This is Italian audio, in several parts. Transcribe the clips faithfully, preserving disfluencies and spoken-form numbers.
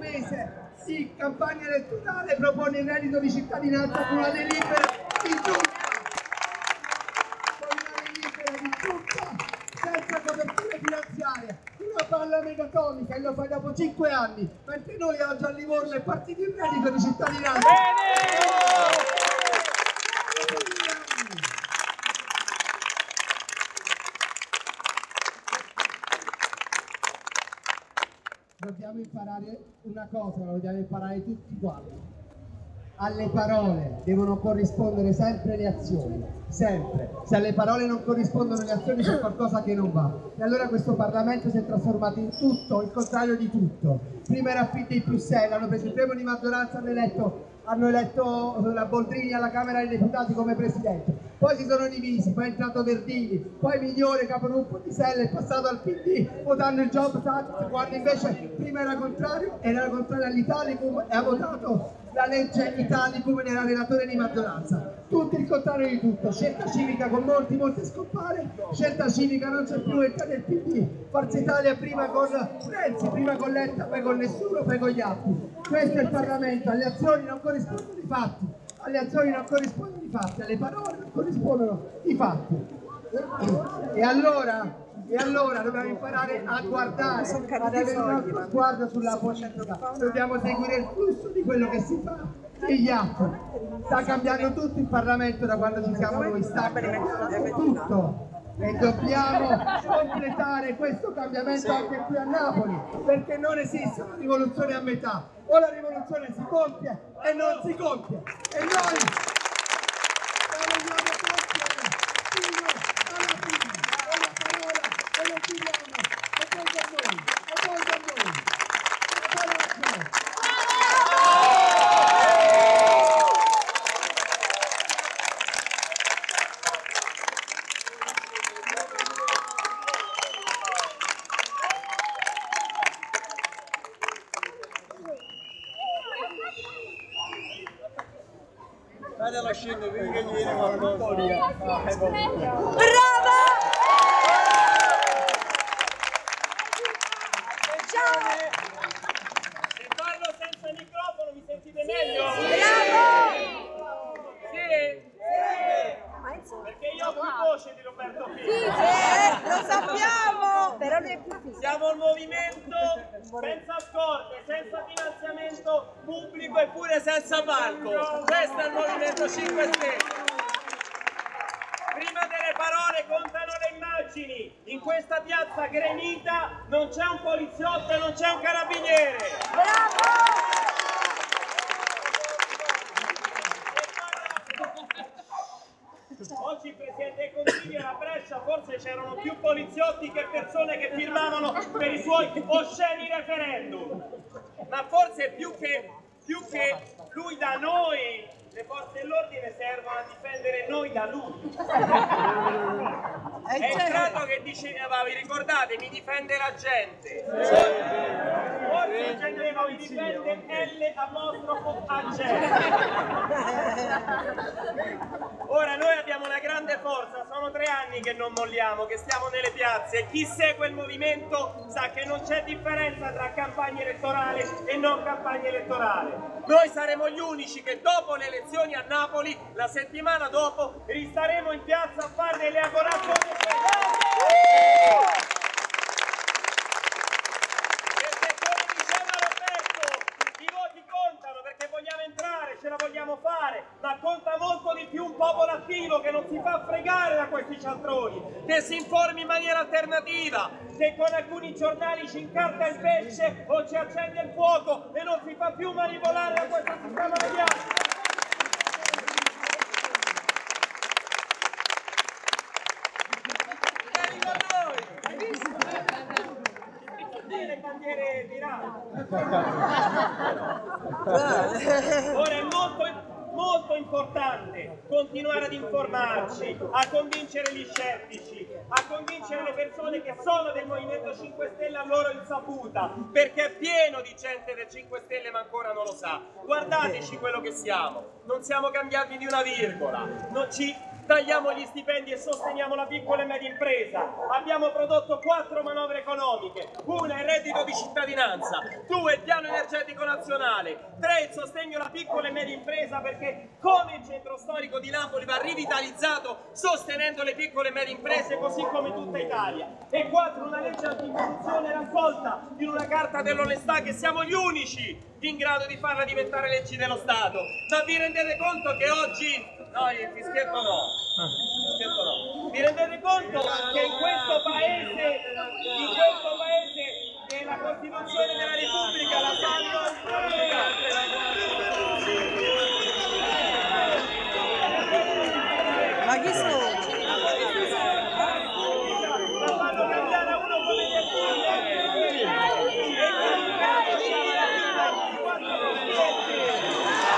mese di campagna elettorale propone il reddito di cittadinanza con una delibera ingiusta, con una delibera ingiusta, senza copertura finanziaria, una palla megatonica, e lo fa dopo cinque anni, mentre noi oggi a Livorno è partito il reddito di cittadinanza. Dobbiamo imparare una cosa, lo dobbiamo imparare tutti quanti. Alle parole devono corrispondere sempre le azioni, sempre. Se alle parole non corrispondono le azioni c'è qualcosa che non va. E allora questo Parlamento si è trasformato in tutto, il contrario di tutto. Prima era P D più sei, l'hanno preso il premio di maggioranza, hanno eletto, hanno eletto la Boldrini alla Camera dei Deputati come Presidente. Poi si sono divisi, poi è entrato Verdini, poi Migliore, capogruppo di Sella, è passato al P D votando il Jobs Act, quando invece prima era contrario, era contrario all'Italicum e ha votato la legge Italicum nella relatore di maggioranza. Tutto il contrario di tutto. Scelta Civica con molti, molte scompare, Scelta Civica non c'è più, entra nel P D, Forza Italia prima con Renzi, prima con Letta, poi con nessuno, poi con gli altri. Questo è il Parlamento, alle azioni non corrispondono i fatti, alle azioni non corrispondono i fatti, alle parole non corrispondono i fatti. E allora, e allora dobbiamo imparare a guardare, ad avere un altro sguardo sulla politica, dobbiamo seguire il flusso di quello che si fa e gli atti. Sta cambiando tutto il Parlamento da quando ci siamo noi, sta cambiando tutto. E dobbiamo completare questo cambiamento anche qui a Napoli, perché non esiste una rivoluzione a metà, o la rivoluzione si compie e non si compie, e noi la vogliamo compiere fino alla fine, e la parola e lo diciamo, e poi da noi, e poi da noi, e coraggio! Guarda scendo più che gli viene qualcosa. Brava! Se parlo senza microfono mi sentite meglio? Bravo! Sì? Perché io ho più voce di Roberto Fico. Eh, lo sappiamo! Però non è più figo. Siamo un movimento senza scorte, senza finanziamento pubblico e pure senza palco. Questo è il Movimento cinque Stelle. Prima delle parole contano le immagini. In questa piazza gremita non c'è un poliziotto e non c'è un carabiniere. Bravo! Oggi il Presidente del Consiglio era a Brescia, forse c'erano più poliziotti che persone che firmavano per i suoi osceni referendum. Ma forse più che, più che lui da noi, le forze dell'ordine servono a difendere noi da lui. È entrato che diceva, vi ricordate, mi difende la gente. Forse intendeva mi difende L apostrofo agente. Ora noi abbiamo una grande forza, sono tre anni che non molliamo, che stiamo nelle piazze e chi segue il movimento sa che non c'è differenza tra campagna elettorale e non campagna elettorale. Noi saremo gli unici che dopo le elezioni a Napoli, la settimana dopo, ristaremo in piazza a fare delle agorazioni. Perché come diceva Roberto, i voti contano perché vogliamo entrare, ce la vogliamo fare, ma conta molto di più un popolo attivo che non si fa fregare da questi cialtroni, che si informi in maniera alternativa, che con alcuni giornali ci incarta il pesce o ci accende il fuoco e non si fa più manipolare da questo sistema mediatico. Le bandiere tirate. Ora è molto, molto importante continuare ad informarci, a convincere gli scettici, a convincere le persone che sono del Movimento cinque Stelle a loro insaputa, perché è pieno di gente del cinque Stelle ma ancora non lo sa. Guardateci quello che siamo, non siamo cambiati di una virgola, non ci tagliamo gli stipendi e sosteniamo la piccola e media impresa. Abbiamo prodotto quattro manovre economiche, una è il reddito di cittadinanza, due il piano energetico occupazionale. Tre, il sostegno alla piccola e media impresa, perché come il centro storico di Napoli va rivitalizzato sostenendo le piccole e medie imprese, così come tutta Italia. E quattro, una legge anticorruzione raccolta in una carta dell'onestà che siamo gli unici in grado di farla diventare leggi dello Stato. Ma vi rendete conto che oggi... No, il fischietto no. Il fischietto no. Vi rendete conto che in questo paese, in questo paese, che la Costituzione della Repubblica la fanno Ma chi sono? la fanno cambiare a uno come gli altri. E comunicare diciamo la vita di quattro presidenti.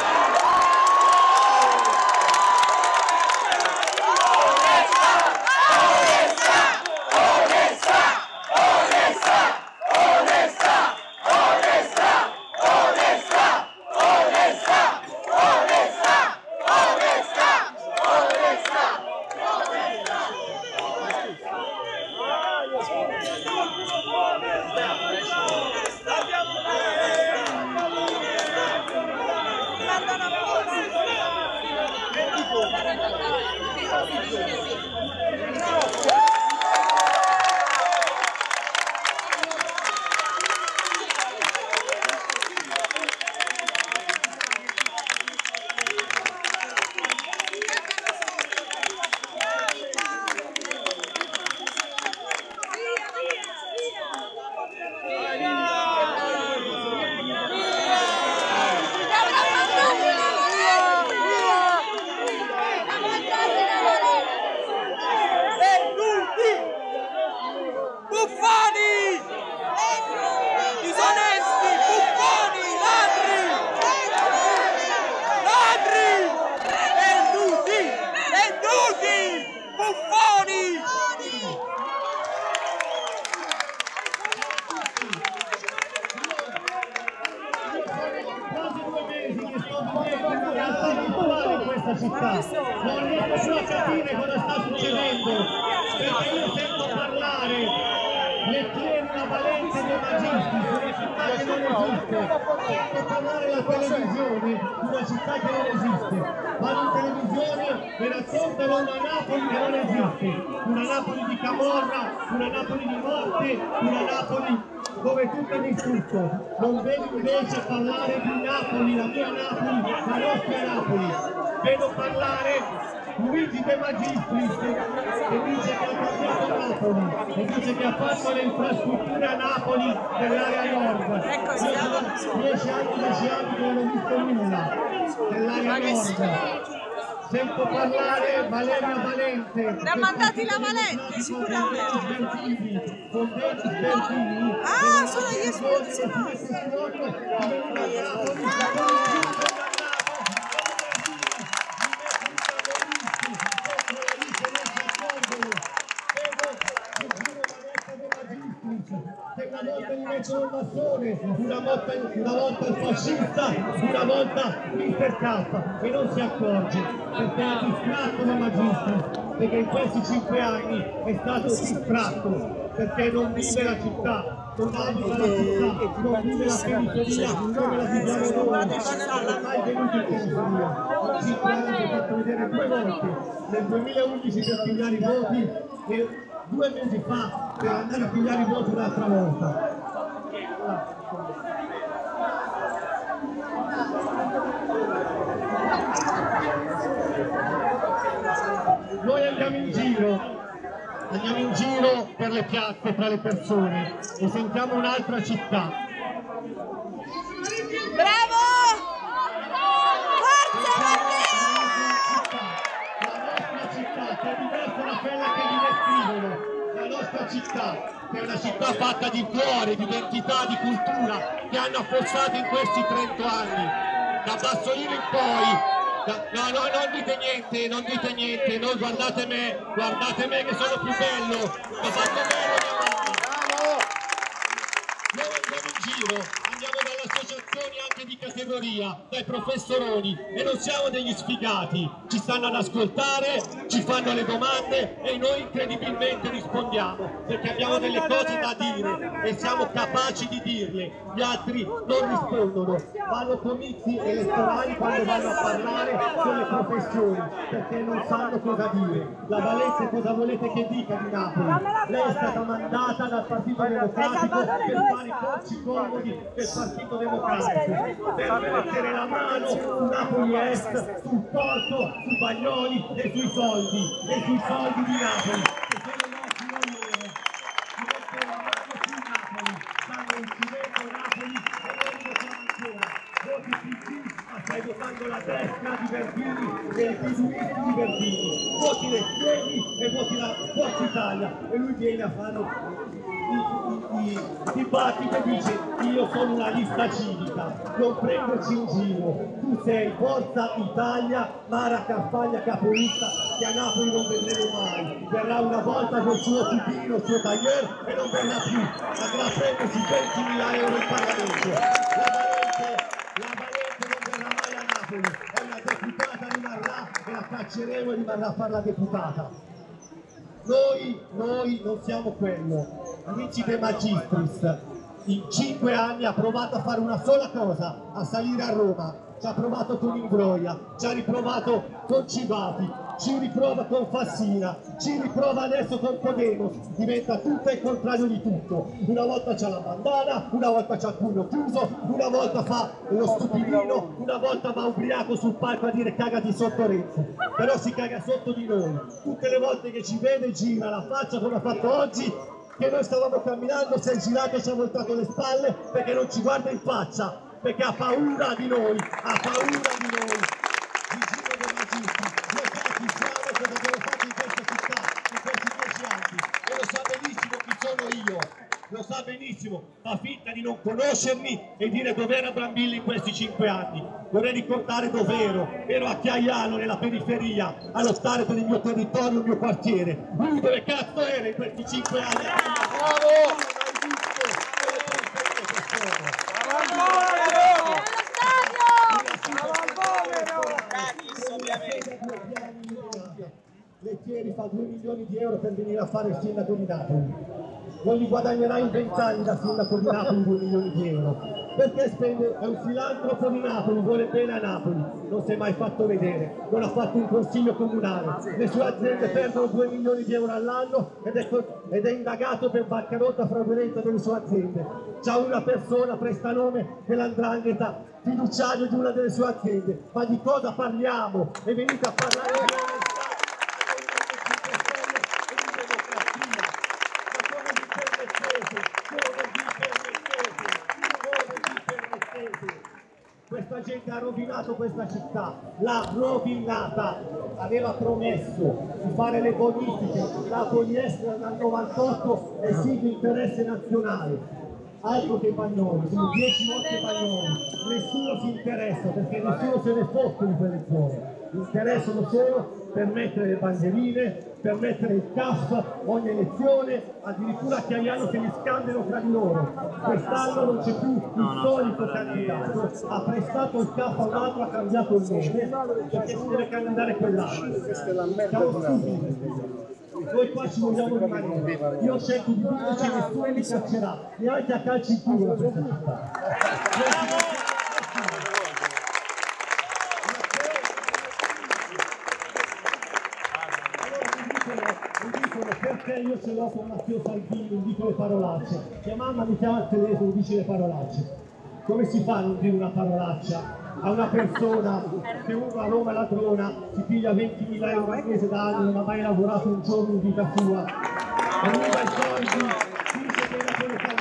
Città. Non riesco più a capire cosa sta succedendo, perché io sento parlare lettieri una valenza dei magisti su una città che non esiste, sento parlare la televisione di una città che non esiste, vanno in televisione e raccontano una Napoli che non esiste, una Napoli di camorra, una Napoli di morte, una Napoli dove tutto è distrutto. Non vedo invece parlare di Napoli, la mia Napoli, la nostra Napoli. Vedo parlare Luigi De Magistris che dice che ha cambiato Napoli e dice che ha fatto le infrastrutture a Napoli dell'area nord. Io sono dieci anni, dieci anni che non ho visto nulla dell'area nord. Sento parlare Valeria Valente. Ne ha mandati la Valente, sicuramente. Con denti sbertini. Ah, sono gli espulsionati. Una volta il metro massone, una volta, una volta il fascista, una volta mister K, e non si accorge perché è distratto da Magistris, perché in questi cinque anni è stato distratto, perché non vive la città, non abita la città, non vive la periferia come la viviamo noi, non è mai venuto in periferia. cinque anni ho fatto vedere due volte, nel duemilaundici per pigliare i voti e due mesi fa per andare a pigliare i voti un'altra volta. Noi andiamo in giro, andiamo in giro per le piazze, tra le persone e sentiamo un'altra città. Bravo! Forza Matteo! La nostra città, che è diversa da quella che vi descrivono, la nostra città, che è una città fatta di cuore, di identità, di cultura, che hanno affossato in questi trenta anni, da Bassolino in poi. No, no, non dite niente, non dite niente, non guardate me, guardate me che sono più bello, l'ho fatto bene mia mamma. Noi andiamo in giro, andiamo dalle associazioni anche di categoria. categoria, dai professoroni, e non siamo degli sfigati, ci stanno ad ascoltare, ci fanno le domande e noi incredibilmente rispondiamo, perché abbiamo delle cose da dire e siamo capaci di dirle, gli altri non rispondono, fanno comizi elettorali quando vanno a parlare con le professioni, perché non sanno cosa dire. La Valenza cosa volete che dica di Napoli? Lei è stata mandata dal Partito Democratico per fare i corsi comodi del Partito Democratico, per mettere la mano su Napoli Est, sul porto, su Bagnoli e sui soldi, e sui soldi di Napoli, che sono i nostri valori. Ci mettono la mano su Napoli, stanno uccidendo Napoli e non votano ancora. Voti P C, ma stai votando la destra di Verdini, dei pieduristi di Verdini. Voti le piedi e voti la Forza Italia. E lui viene a fare i, i, i dibattiti e dice io sono una lista civica, non prenderci in giro, tu sei Forza Italia, Mara Carfagna capolista che a Napoli non vedremo mai, verrà una volta col suo pipino, il suo taglier e non verrà più, andrà a prendersi ventimila euro in Parlamento. La Valente, la Valente non verrà mai a Napoli, è una deputata, rimarrà e la cacceremo e rimarrà a fare la deputata. Noi, noi non siamo quello. Amici De Magistris, in cinque anni ha provato a fare una sola cosa, a salire a Roma, ci ha provato con Ingroia, ci ha riprovato con Civati, ci riprova con Fassina, ci riprova adesso con Podemos, diventa tutto il contrario di tutto. Una volta c'ha la bandana, una volta c'ha il pugno chiuso, una volta fa lo stupidino, una volta va ubriaco sul palco a dire cagati sotto Renzi, però si caga sotto di noi. Tutte le volte che ci vede gira la faccia come ha fatto oggi, che noi stavamo camminando, si è girato e ci ha voltato le spalle perché non ci guarda in faccia, perché ha paura di noi, ha paura di noi. Vigile De Magistris, noi fatti siamo cosa abbiamo fatto in questa città, in questi dieci anni, e lo sa benissimo chi sono io, lo sa benissimo, fa finta di non conoscermi e dire dov'era Brambilla in questi cinque anni. Vorrei ricordare dov'ero, ero a Chiaiano nella periferia, a lottare per il mio territorio, il mio quartiere. Lui dove cazzo era in questi cinque anni? Bravo! Lettieri fa due milioni di euro per venire a fare il sindaco di Napoli. Non li guadagnerà in vent'anni da sindaco di Napoli due milioni di euro. Perché spende? È un filantropo di Napoli, vuole bene a Napoli, non si è mai fatto vedere, non ha fatto un consiglio comunale, le sue aziende perdono due milioni di euro all'anno ed è, ed è indagato per bancarotta fraudolenta delle sue aziende. C'ha una persona, prestanome dell'Andrangheta, fiduciario di una delle sue aziende. Ma di cosa parliamo? È venuto a parlare di questa gente ha rovinato questa città, l'ha rovinata, aveva promesso di fare le bonifiche, Napoli Est dal novantotto è sì di interesse nazionale, altro che Bagnoli, sono dieci volte Bagnoli, nessuno si interessa perché nessuno se ne fotte di quelle zone, interessano solo per mettere le bandierine, per mettere il C A F ogni elezione, addirittura a Chiaiano che li scambiano tra di loro. Quest'anno non c'è più il solito candidato, ha prestato il C A F a un altro, ha cambiato il nome, perché si deve candidare quell'altro. Siamo stupidi. Noi qua ci vogliamo rimanere. Io cerco di dirci che nessuno mi caccerà, neanche a calci in culo da questa città. Perché io ce l'ho con Matteo Salvini, non dico le parolacce. Mia mamma mi chiama al telefono e dice le parolacce. Come si fa a non dire una parolaccia a una persona che uno a Roma ladrona si piglia ventimila euro al mese da anni, non ha mai lavorato un giorno in vita sua, e ruba i soldi, dice che la politica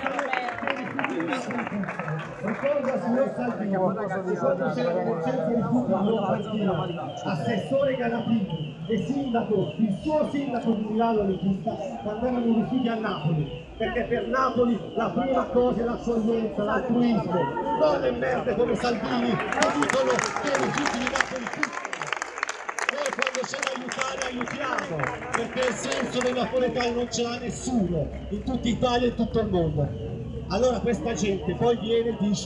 ricorda signor Salvini quando c'era l'emergenza di Puglia in Lombardia, assessore Canapini e sindaco, il suo sindaco di Milano Letizia, mandavano i rifiuti a Napoli, perché per Napoli la prima cosa è l'accoglienza, l'altruismo, non le merde come Salvini che dicono che i rifiuti di Napoli tutti. Noi quando c'è da aiutare aiutiamo, perché il senso dei napoletani non ce l'ha nessuno in tutta Italia e in tutto il mondo. Allora questa gente poi viene e dice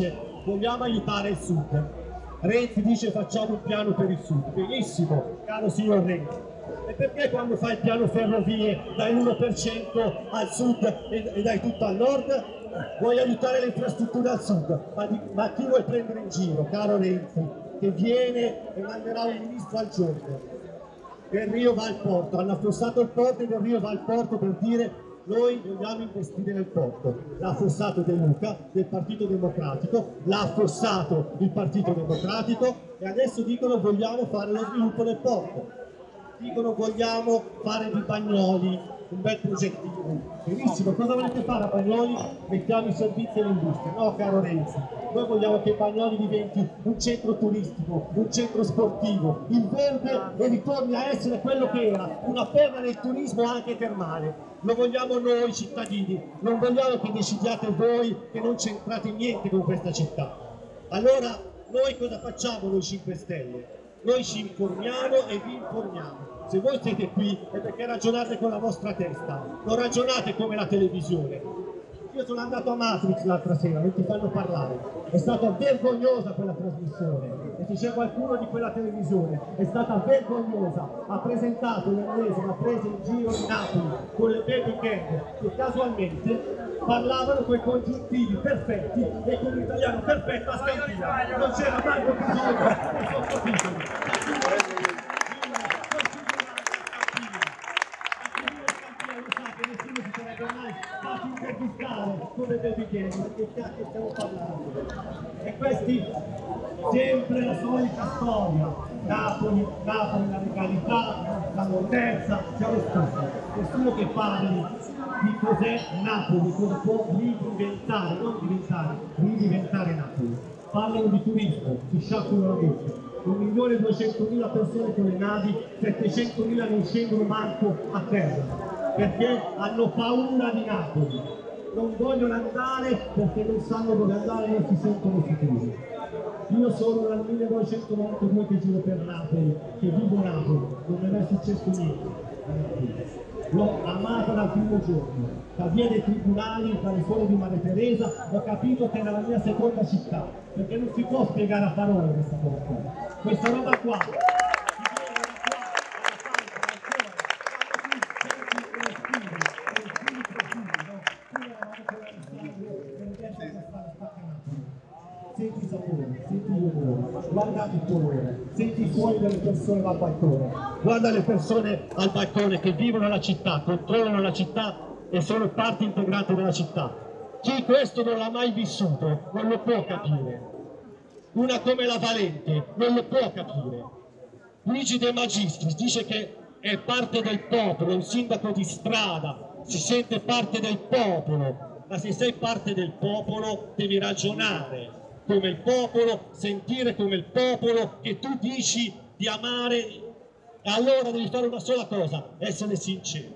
vogliamo aiutare il sud. Renzi dice facciamo un piano per il sud. Benissimo, caro signor Renzi. E perché quando fai il piano ferrovie dai l'uno per cento al sud e, e dai tutto al nord? Vuoi aiutare le infrastrutture al sud, ma, di, ma chi vuoi prendere in giro, caro Renzi, che viene e manderà un ministro al giorno? Del Rio va al porto, hanno affossato il porto e Del Rio va al porto per dire noi vogliamo investire nel porto. L'ha affossato De Luca del Partito Democratico, l'ha affossato il Partito Democratico e adesso dicono vogliamo fare lo sviluppo del porto. Dicono vogliamo fare di Bagnoli un bel progettino. Benissimo, cosa volete fare a Bagnoli? Mettiamo i servizi all'industria. No, caro Renzi, noi vogliamo che Bagnoli diventi un centro turistico, un centro sportivo, il verde e ritorni a essere quello che era, una perla del turismo anche termale. Lo vogliamo noi cittadini, non vogliamo che decidiate voi che non c'entrate niente con questa città. Allora noi cosa facciamo noi cinque Stelle? Noi ci informiamo e vi informiamo. Se voi siete qui è perché ragionate con la vostra testa, non ragionate come la televisione. Io sono andato a Matrix l'altra sera, non ti fanno parlare. È stata vergognosa quella trasmissione. E se c'è qualcuno di quella televisione, è stata vergognosa. Ha presentato l'ennesima presa in giro di Napoli con le baby gang che casualmente parlavano con i congiuntivi perfetti e con l'italiano perfetto a Scampia. Non c'era mai bisogno dei sottotitoli. Nessuno si sarebbe mai fatto intervistare come baby gang, che cacchio stiamo parlando? E questi sempre la solita storia, Napoli, Napoli, la legalità, la mortezza, siamo stufi. Nessuno che parli di cos'è Napoli, cosa può riventare, non diventare, ridiventare Napoli. Parlano di turismo, si sciacquano la bocca. un milione e duecentomila persone con le navi, settecentomila non scendono manco a terra. Perché hanno paura di Napoli, non vogliono andare perché non sanno dove andare e non si sentono sicuri. Io sono dal millenovecentonovantadue che giro per Napoli, che vivo Napoli, non mi è mai successo niente. L'ho amata dal primo giorno, da via dei tribunali, dalle sole di Maria Teresa, ho capito che era la mia seconda città, perché non si può spiegare a parole questa cosa qua. Questa roba qua. Senti il sapore, senti l'odore, guarda il colore, senti i suoni delle persone dal balcone, guarda le persone al balcone che vivono la città, controllano la città e sono parte integrante della città. Chi questo non l'ha mai vissuto non lo può capire. Una come la Valente non lo può capire. Luigi De Magistris dice che è parte del popolo, è un sindaco di strada, si sente parte del popolo, ma se sei parte del popolo devi ragionare come il popolo, sentire come il popolo, che tu dici di amare, e allora devi fare una sola cosa, essere sincero.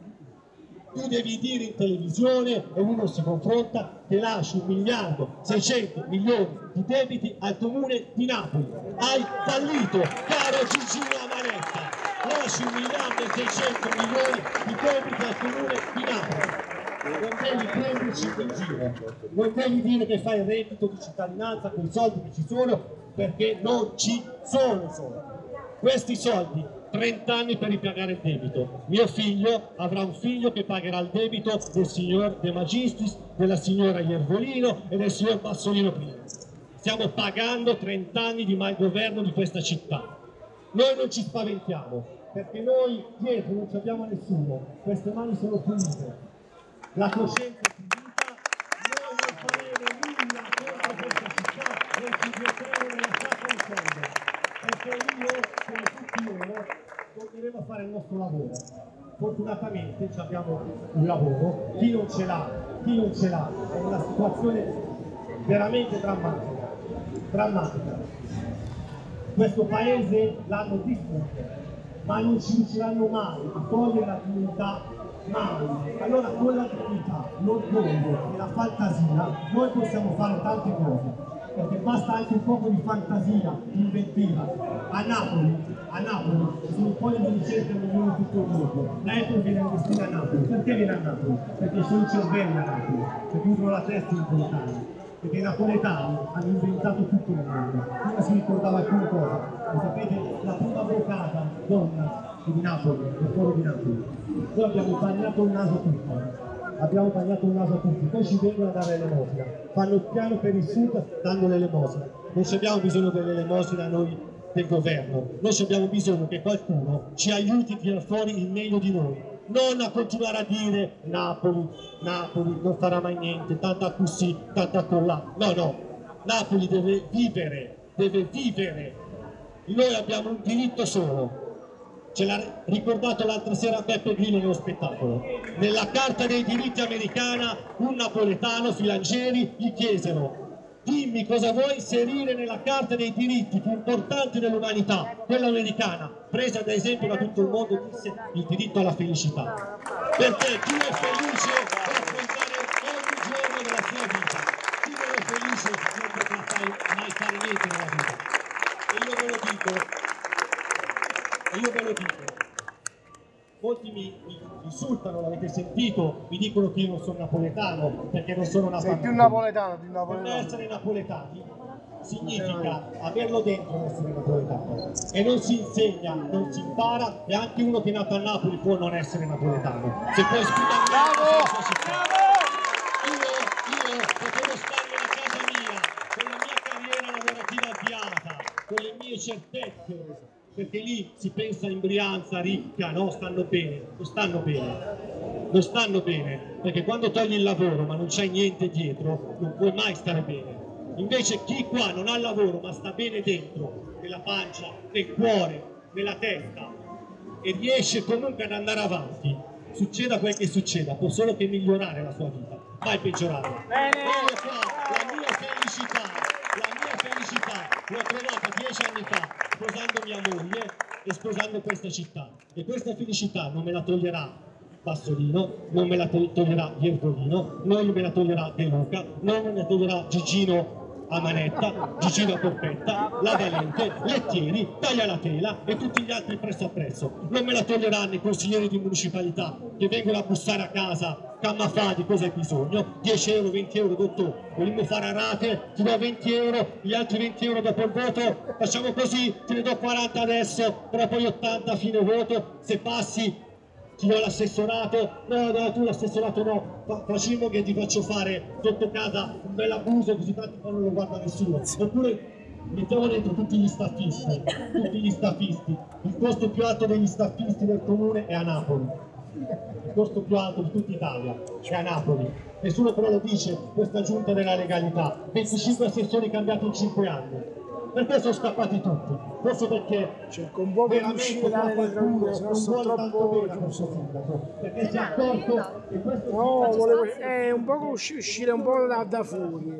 Tu devi dire in televisione, e uno si confronta, che lasci un miliardo, seicento milioni di debiti al comune di Napoli. Hai fallito, caro Gigino Amanetta, lasci un miliardo e seicento milioni di debiti al comune di Napoli. Non devi prenderci in giro, non devi dire che fai il reddito di cittadinanza con i soldi che ci sono, perché non ci sono soldi. Questi soldi, trenta anni per ripagare il debito. Mio figlio avrà un figlio che pagherà il debito del signor De Magistris, della signora Iervolino e del signor Bassolino prima. Stiamo pagando trenta anni di malgoverno di questa città. Noi non ci spaventiamo, perché noi dietro non ci abbiamo nessuno, queste mani sono pulite. La coscienza è finita, noi non faremo nulla contro questa città, noi ci giocheremo nella sacca di fondo, perché io, come tutti loro, continueremo a fare il nostro lavoro. Fortunatamente abbiamo un lavoro, chi non ce l'ha, chi non ce l'ha, è una situazione veramente drammatica, drammatica. Questo paese l'hanno distrutto, ma non ci riusciranno mai a togliere la dignità. Mai. Allora con la dignità, l'orgoglio e la fantasia noi possiamo fare tante cose, perché basta anche un poco di fantasia inventiva. A Napoli, a Napoli sono un po' di ricerca milioni tutto il mondo. La Apple viene a investire a Napoli. Perché viene a Napoli? Perché sono i cervelli a Napoli, perché usano la testa in lontano. perché i napoletani hanno inventato tutto il mondo. Prima si ricordava alcune cose, lo sapete, la prima avvocata donna di Napoli, del foro di Napoli. Noi abbiamo bagnato il naso tutti, abbiamo bagnato il naso a tutti, poi ci vengono a dare l'elemosina, fanno il piano per il sud dando l'elemosina. Non abbiamo bisogno dell'elemosina noi del governo, noi abbiamo bisogno che qualcuno ci aiuti a tirare fuori il meglio di noi, non a continuare a dire Napoli, Napoli non farà mai niente, tanta così, tanta colà. No, no, Napoli deve vivere, deve vivere. Noi abbiamo un diritto solo. Ce l'ha ricordato l'altra sera Beppe Grillo nello spettacolo. Nella Carta dei diritti americana, un napoletano, Filangeri, gli chiesero: dimmi cosa vuoi inserire nella Carta dei diritti più importanti dell'umanità, quella americana, presa ad esempio da tutto il mondo, disse il diritto alla felicità. Perché chi è felice può affrontare ogni giorno della sua vita. Chi non è felice non potrà mai fare niente nella vita. E io ve lo dico. E io ve lo dico, molti mi, mi insultano, l'avete sentito, mi dicono che io non sono napoletano, perché non sono napoletano. Sei più napoletano, più napoletano. Per essere napoletani significa averlo dentro essere napoletano, e non si insegna, non si impara, e anche uno che è nato a Napoli può non essere napoletano. Se poi scusa Bravo! io, io potevo stare a casa mia, con la mia carriera lavorativa avviata, con le mie certezze, perché lì si pensa in Brianza, ricca, no? Stanno bene, non stanno bene, non stanno bene, perché quando togli il lavoro ma non c'hai niente dietro, non puoi mai stare bene. Invece chi qua non ha lavoro ma sta bene dentro, nella pancia, nel cuore, nella testa, e riesce comunque ad andare avanti, succeda quel che succeda, può solo che migliorare la sua vita, mai peggiorare. Io qua, la mia felicità, la mia felicità l'ho trovata dieci anni fa, sposando mia moglie e sposando questa città, e questa felicità non me la toglierà Bassolino, non me la toglierà Iervolino, non me la toglierà De Luca, non me la toglierà Gigino a manetta, Gigino a corpetta, la Valente, Lettieri, Taglia la Tela e tutti gli altri presso a presso. Non me la toglieranno i consiglieri di municipalità che vengono a bussare a casa, camma fa di cosa hai bisogno, dieci euro, venti euro, dottore, vogliamo fare a rate, ti do venti euro, gli altri venti euro dopo il voto, facciamo così, te ne do quaranta adesso, però poi ottanta a fine voto, se passi ti do l'assessorato, no, no, tu l'assessorato no, Fa, facciamo che ti faccio fare sotto casa un bel abuso così tanto poi non lo guarda nessuno. Oppure mettiamo dentro tutti gli staffisti, tutti gli staffisti. Il costo più alto degli staffisti del comune è a Napoli. Il costo più alto di tutta Italia è a Napoli. Nessuno però lo dice, questa giunta della legalità. venticinque assessori cambiati in cinque anni. Perché sono scappati tutti? Forse perché cerco un po' di uscire dalle qualcuno se non sono troppo questo sindaco, perché si è accorto che questo no, volevo è un po' uscire un po' da, da fuori.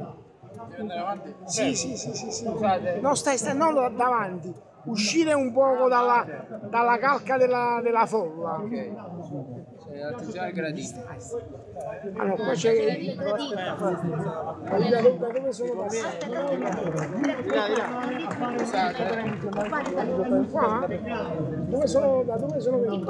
Sì, sì, sì, sì, sì. No, stai, stai non davanti, uscire un po' dalla, dalla calca della, della folla. Ok. Attenzione al gradino. Allora, qua c'è da dove sono passato? Qua? Dove sono, da dove sono venuto?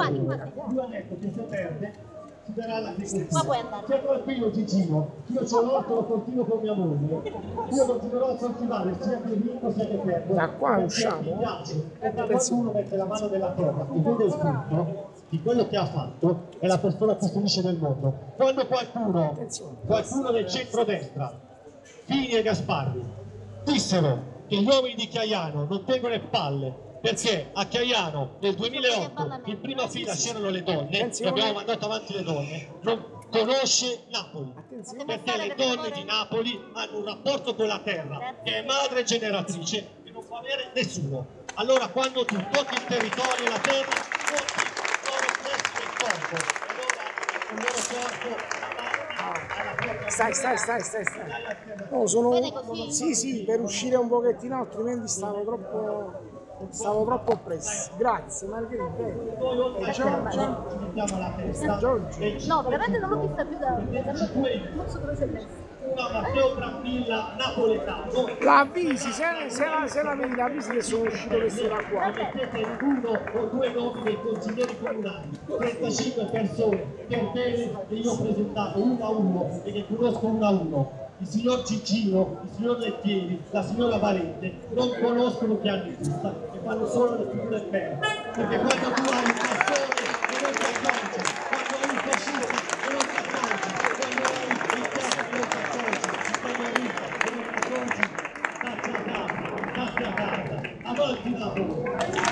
si darà la distribuzione. C'è qualcuno Gigino, io c'ho l'orto, lo coltivo con mia moglie, io continuerò a coltivare sia che vinco sia che perdo. Da qua usciamo. Mi piace, perché qualcuno mette la mano nella terra e vede il frutto di quello che ha fatto, è la persona più felice del mondo. Quando qualcuno, qualcuno del centrodestra, Fini e Gasparri, dissero che gli uomini di Chiaiano non tengono le palle, perché a Chiaiano nel duemilaotto in prima fila c'erano le donne e abbiamo mandato avanti le donne, non conosce Napoli, perché le donne di Napoli hanno un rapporto con la terra che è madre generatrice e non può avere nessuno. Allora quando tu tocchi il territorio e la terra, tocchi il loro pezzo del corpo, e allora il loro corpo Stai, stai, stai, stai, stai. No, sono... Sì, sì, per uscire un pochettino, altrimenti stavo troppo... Stavo troppo oppresso. Grazie, Margherita. Ciao, ciao. Giorgio. No, veramente non l'ho vista più da... Non so dove sei messo. Una Matteo Brambilla napoletano. La avvisi, se, se, la, se la vedi, la avvisi che sono uscito che sono da qua. Mettete uno o due nomi dei consiglieri comunali, trentacinque persone per bene che io ho presentato uno a uno e che conosco uno a uno. il signor Cicino, il signor Lettieri, la signora Valente non conoscono chi hanno in busta e fanno solo le figure belle. Perché quando tu hai un bastone e non ti accorgi, quando hai un fascista e non ti accorgi, quando hai il testo e non ti accorgi, quando hai ricco e non ti accorgi, state a casa, state a casa, avanti Napoli!